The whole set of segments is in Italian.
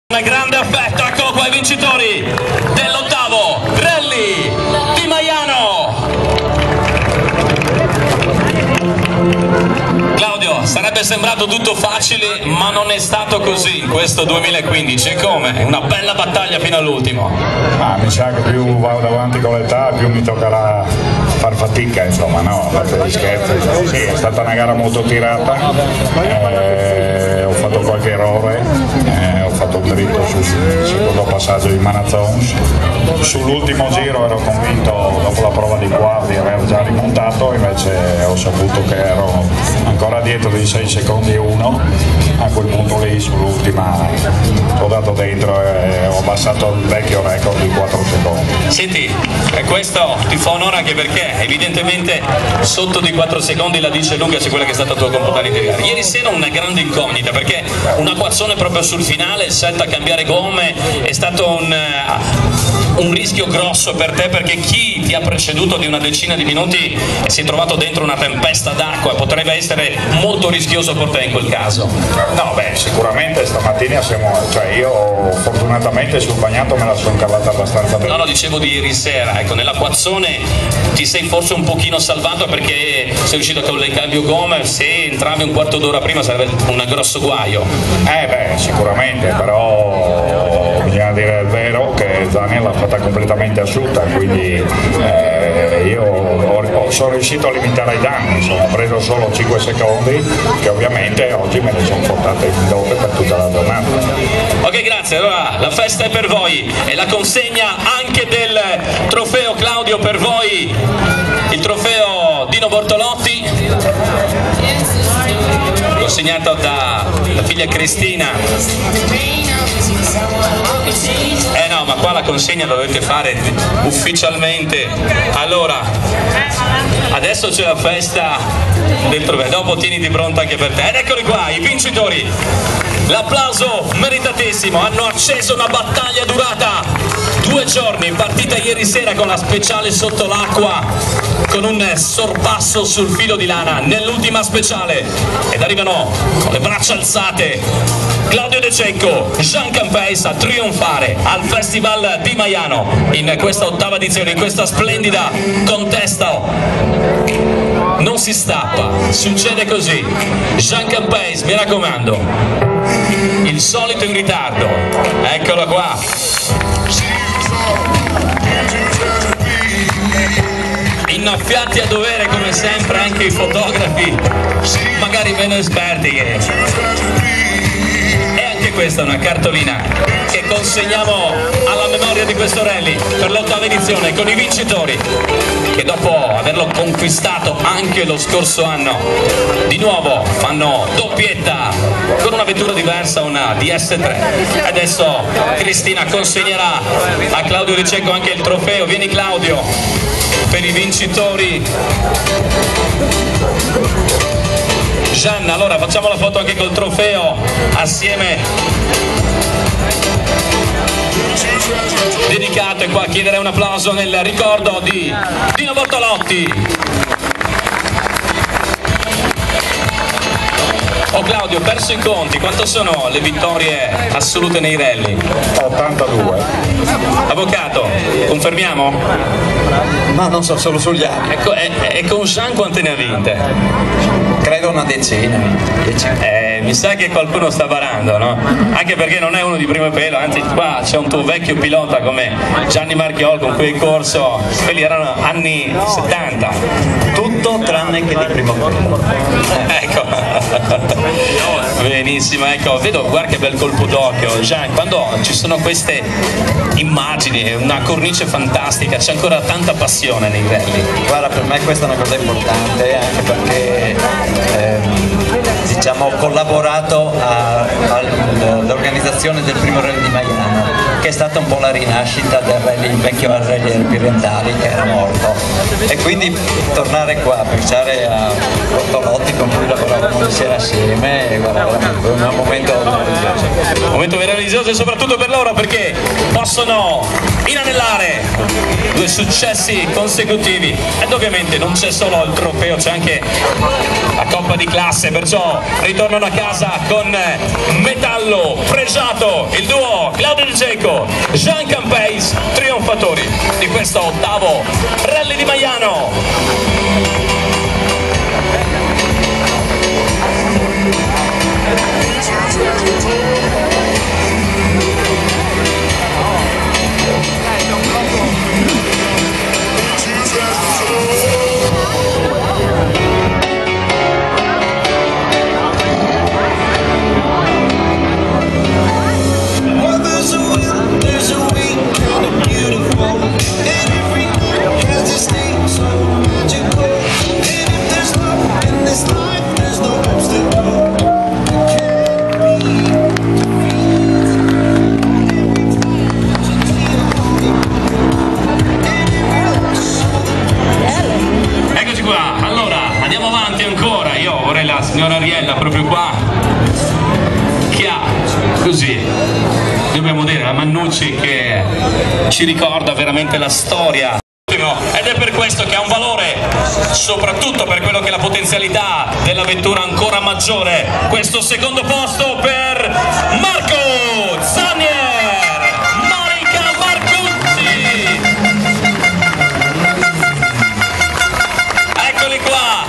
Una grande affetto a Coppa ai vincitori dell'8º Rally di Maiano. Claudio, sarebbe sembrato tutto facile, ma non è stato così in questo 2015. Come? Una bella battaglia fino all'ultimo. Mi sa che più vado avanti con l'età, più mi toccherà far fatica, insomma, no, a parte gli scherzi. Sì, è stata una gara molto tirata, ho fatto qualche errore, ho fatto un dritto sul secondo passaggio di Marathons. Sull'ultimo giro ero convinto, dopo la prova di qua, di aver già rimontato, invece ho saputo che ero ancora dietro di 6 secondi e 1. A quel punto lì sull'ultima ho dato dentro e ho abbassato il vecchio record di 4 secondi. Senti, questo ti fa onore anche perché evidentemente sotto di 4 secondi la dice lunga su quella che è stata la tua comportamento di gara. Ieri sera una grande incognita perché un acquazzone proprio sul finale, il set a cambiare gomme, è stato un rischio grosso per te perché chi ti ha preceduto di una decina di minuti si è trovato dentro una tempesta d'acqua, potrebbe essere molto rischioso per te in quel caso. No, beh, sicuramente stamattina io fortunatamente sul bagnato me la sono cavata abbastanza bene. No, dicevo di ieri sera, ecco, nell'acquazzone ti sei forse un pochino salvato perché sei riuscito con il cambio gomme, se entravi un quarto d'ora prima sarebbe un grosso guaio. Beh, sicuramente, però bisogna dire il vero che Daniel l'ha fatta completamente asciutta, quindi io sono riuscito a limitare i danni, insomma, ho preso solo 5 secondi che ovviamente oggi me ne sono portate in dote per tutta la giornata. Ok, grazie, allora la festa è per voi e la consegna anche del trofeo Claudio per voi, il trofeo Dino Bortolotti, consegnato da figlia Cristina. No, ma qua la consegna la dovete fare ufficialmente. Allora, adesso c'è la festa del trofeo, dopo tieniti pronta anche per te. Ed eccoli qua, i vincitori. L'applauso meritatissimo, hanno acceso una battaglia durata 2 giorni, partita ieri sera con la speciale sotto l'acqua, con un sorpasso sul filo di lana nell'ultima speciale, ed arrivano con le braccia alzate Claudio De Cecco, Jean Campais a trionfare al Festival di Maiano in questa 8ª edizione, in questa splendida contesta. Non si stappa, succede così. Jean Campais, mi raccomando, il solito in ritardo, eccolo qua. Innaffiati a dovere come sempre anche i fotografi, magari meno esperti e anche questa è una cartolina che consegniamo alla memoria di questo rally per l'8ª edizione con i vincitori che dopo averlo conquistato anche lo scorso anno di nuovo fanno doppietta con una vettura diversa, una DS3. Adesso Cristina consegnerà a Claudio De Cecco anche il trofeo. Vieni Claudio, per i vincitori. Gianna, allora facciamo la foto anche col trofeo assieme, dedicato, e qua chiederei un applauso nel ricordo di Dino Bortolotti. Oh Claudio, perso i conti, quanto sono le vittorie assolute nei rally? 82. Avvocato, confermiamo? Ma non so, solo sugli anni. Ecco, e con Jean quante ne ha vinte? Credo una decina. Mi sa che qualcuno sta barando, no? Anche perché non è uno di primo pelo, anzi qua c'è un tuo vecchio pilota come Gianni Marchiol con cui hai corso, quelli erano anni 70. Tutto tranne che di primo pelo. Ecco. Benissimo, ecco, vedo, guarda che bel colpo d'occhio, Gian, quando ci sono queste immagini, una cornice fantastica, c'è ancora tanta passione nei rally. Guarda, per me questa è una cosa importante, anche perché diciamo, ho collaborato all'organizzazione del primo rally di Maiano, che è stata un po' la rinascita del rally, il vecchio rally Pirentali che era morto, e quindi tornare qua, pensare a Bortolotti con cui lavoravamo sera assieme, guarda, veramente è un momento meraviglioso. Un momento meraviglioso, e soprattutto per loro perché possono inanellare 2 successi consecutivi, ed ovviamente non c'è solo il trofeo, c'è anche la coppa di classe, perciò ritornano a casa con metallo pregiato, il duo Claudio Di Geco, Jean Campeis, trionfatori di questo ottavo Rally di Maiano. La signora Ariella proprio qua, che ha così, dobbiamo dire, la Mannucci che ci ricorda veramente la storia, ed è per questo che ha un valore, soprattutto per quello che è la potenzialità della vettura ancora maggiore, questo secondo posto per Marco Zannier, Marica Marcuzzi. Eccoli qua,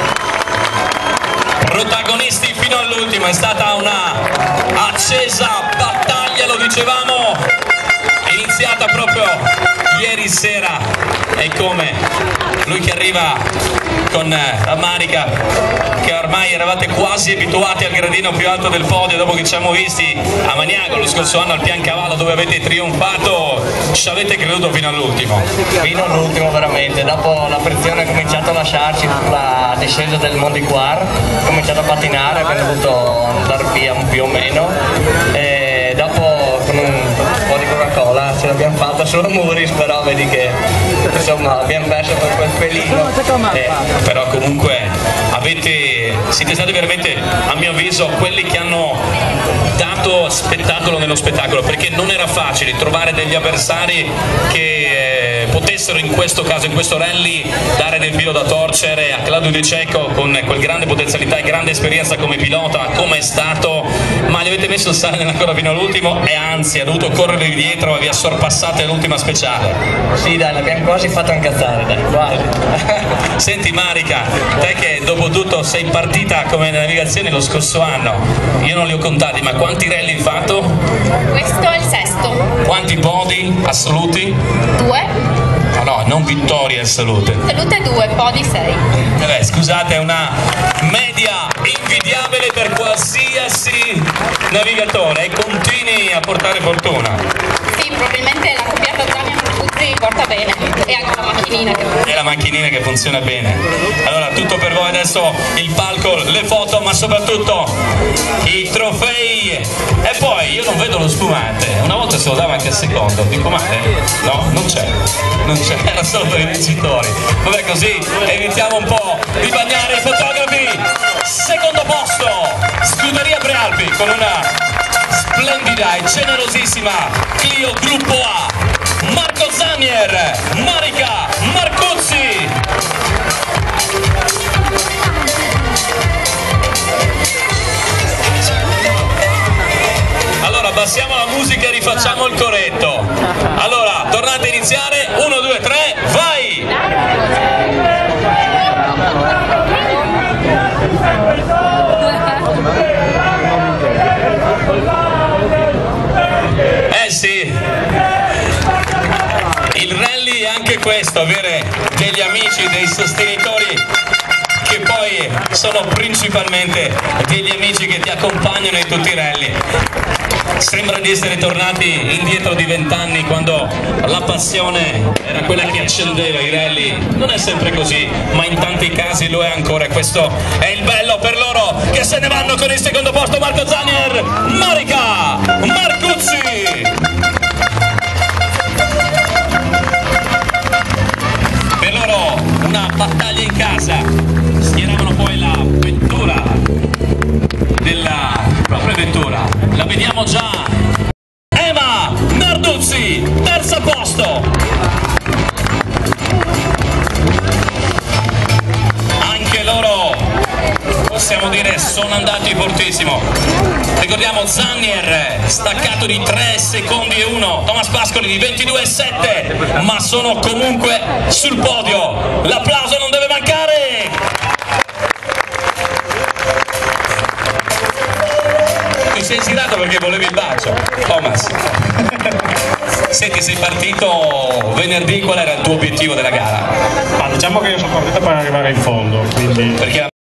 protagonisti fino all'ultimo. È stata una accesa battaglia, lo dicevamo, iniziata proprio ieri sera, e come lui che arriva con la Marica, che ormai eravate quasi abituati al gradino più alto del podio dopo che ci siamo visti a Maniago lo scorso anno al Piancavallo, dove avete trionfato. Ci avete creduto fino all'ultimo? Fino all'ultimo veramente, dopo la pressione ha cominciato a lasciarci sulla discesa del Monte Quark, ho cominciato a pattinare, abbiamo dovuto andare via più o meno, e dopo con un po' di Coca-Cola ce l'abbiamo fatta solo Muris, però vedi che insomma abbiamo perso per quel pelino. Però comunque siete stati veramente, a mio avviso, quelli che hanno dato spettacolo nello spettacolo, perché non era facile trovare degli avversari che potessero in questo caso, in questo rally, dare del filo da torcere a Claudio Di Geco con quel grande potenzialità e grande esperienza come pilota, come è stato, ma gli avete messo il sale nella coda fino all'ultimo, e anzi ha dovuto correre dietro e vi ha sorpassate all'ultima speciale. Sì dai, l'abbiamo quasi fatto incazzare, dai, quasi. Senti Marica, te che dopo tutto sei partita come navigazione lo scorso anno, io non li ho contati, ma quanti rally hai fatto? Questo è il sesto. Quanti podi assoluti? 2. No, non vittorie assolute. Salute 2, podi 6. Scusate, è una media invidiabile per qualsiasi navigatore, e continui a portare fortuna. Sì, probabilmente la copiata Zannier Marcuzzi porta bene, e anche la macchinina che funziona. È la macchinina che funziona bene. Allora, tutto per voi adesso, il palco, le foto, ma soprattutto i trofei. E poi io non vedo lo spumante, una volta se lo dava anche al secondo, dico ma no, non c'è, era solo per i vincitori. Vabbè, così iniziamo un po' di bagnare i fotografi. Secondo posto, Scuderia Prealpi con una splendida e generosissima Clio Gruppo A, Marco Zannier, Marica Marcuzzi. Allora abbassiamo la musica e rifacciamo il corretto. Allora, tornate a iniziare, 1, 2, 3, vai! Sì, il rally è anche questo, avere degli amici, dei sostenitori che poi sono principalmente degli amici che ti accompagnano in tutti i rally. Sembra di essere tornati indietro di 20 anni, quando la passione era quella che accendeva i rally. Non è sempre così, ma in tanti casi lo è ancora, e questo è il bello per loro, che se ne vanno con il secondo posto Marco Zannier, Marica Marcuzzi. Per loro una battaglia in casa. Schieravano poi la vettura della propria vettura, la vediamo già. Ema Narduzzi, terzo posto. Anche loro, possiamo dire, sono andati fortissimo. Ricordiamo Zannier, staccato di 3 secondi e 1, Thomas Pascoli di 22,7, ma sono comunque sul podio. L'applauso non deve mancare. Ti sei girato perché volevi il bacio, Thomas. Senti, sei partito venerdì, qual era il tuo obiettivo della gara? Ma diciamo che io sono partito per arrivare in fondo, quindi... Perché